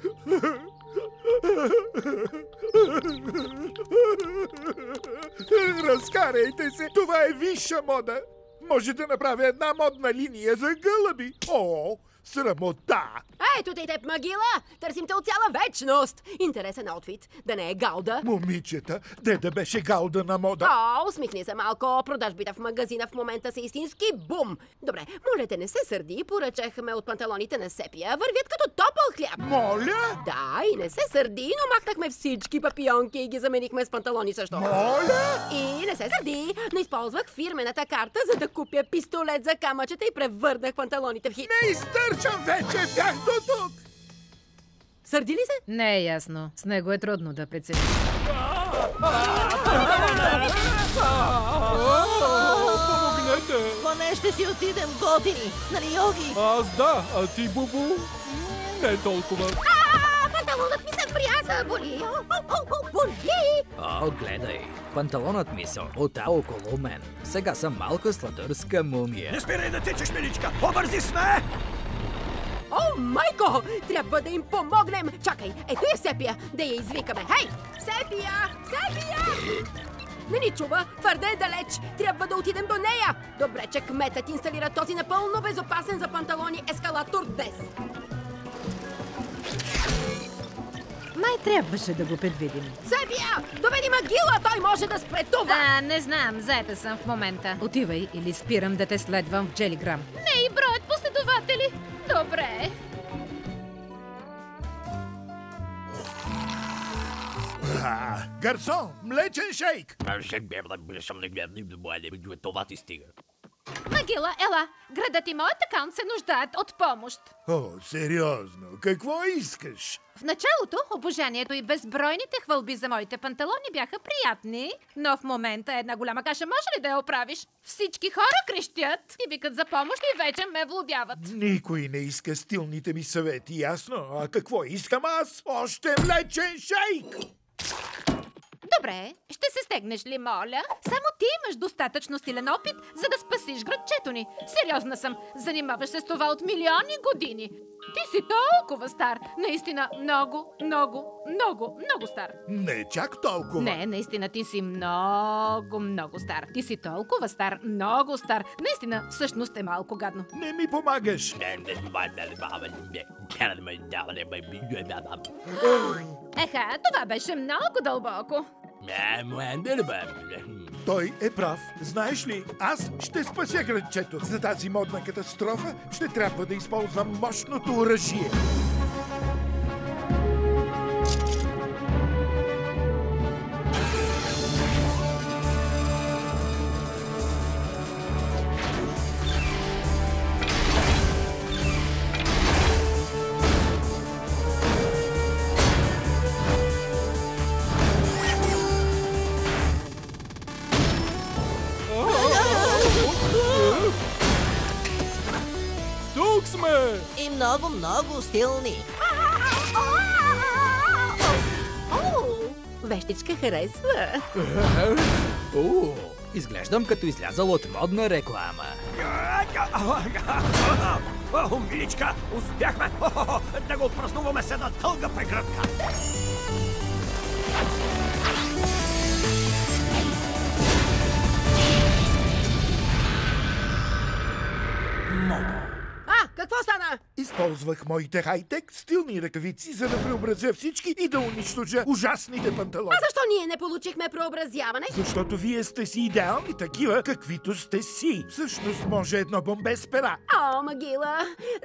Разкарайте се! Това е висша мода! Може да направя една модна линия за гълъби! О, срамота! Ето те теб, Магила! Търсим те от цяла вечност! Интересен аутфит. Да не е галда? Момичета, да беше галда на мода. О, усмихни се малко. Продажбите в магазина в момента са истински бум. Добре, моля те, не се сърди. Поръчахме от панталоните на Сепия. Вървят като топъл хляб. Моля? Да, и не се сърди, но махнахме всички папионки и ги заменихме с панталони също. Моля? И не се сърди, но използвах фирмената карта, за да купя пистолет за камъчета и превърнах панталоните в хит. Не изтърчам вече! Бях до тук! Сърди ли се? Не е ясно. С него е трудно да прецени. Помогнете! Поне ще си отидем готини, нали, Йоги? Аз да, а ти, Бубу? Не толкова. Панталонът ми се вряза, боли! Боли! О, гледай! Панталонът ми се ота около мен. Сега съм малка сладърска мумия. Не спирай да тичаш, миличка! По-бързи сме! О, майко! Трябва да им помогнем! Чакай, ето е Сепия! Да я извикаме! Хей! Сепия! Сепия! Не ни чува! Твърде е далеч! Трябва да отидем до нея! Добре, че кметът инсталира този напълно безопасен за панталони ескалатор днес. Май трябваше да го предвидим. Сепия! Доведи Магила! Той може да спре това! Не знам. Заета съм в момента. Отивай или спирам да те следвам в Джелиграм. Не и броят последователи. Добре. Гарсон, млечен шейк! Това ти стига. Магила, ела. Градът и моят акаунт се нуждаят от помощ. О, сериозно? Какво искаш? В началото обожанието и безбройните хвалби за моите панталони бяха приятни, но в момента една голяма каша може ли да я оправиш? Всички хора крещят и викат за помощ и вече ме влюбяват. Никой не иска стилните ми съвети, ясно? А какво искам аз? Още млечен шейк! Добре, ще се стегнеш ли, моля? Само ти имаш достатъчно стилен опит, за да спасиш градчето ни. Сериозна съм, занимаваш се с това от милиони години. Ти си толкова стар. Наистина много, много, много, много стар. Не чак толкова. Не, наистина ти си много, много стар. Ти си толкова стар, много стар. Наистина, всъщност е малко гадно. Не ми помагаш. Еха, това беше много дълбоко. Той е прав. Знаеш ли, аз ще спася градчето. За тази модна катастрофа ще трябва да използвам мощното оръжие. Тук сме! И много, много стилни. О, вещичка харесва. Изглеждам като излязъл от модна реклама. О, миличка, успяхме да го отпразнуваме с една дълга прегръдка. Какво стана? Използвах моите хай-тек стилни ръкавици, за да преобразя всички и да унищожа ужасните панталони. А защо ние не получихме преобразяване? Защото вие сте си идеални такива, каквито сте си. Всъщност може едно бомбе с пера. О, Магила,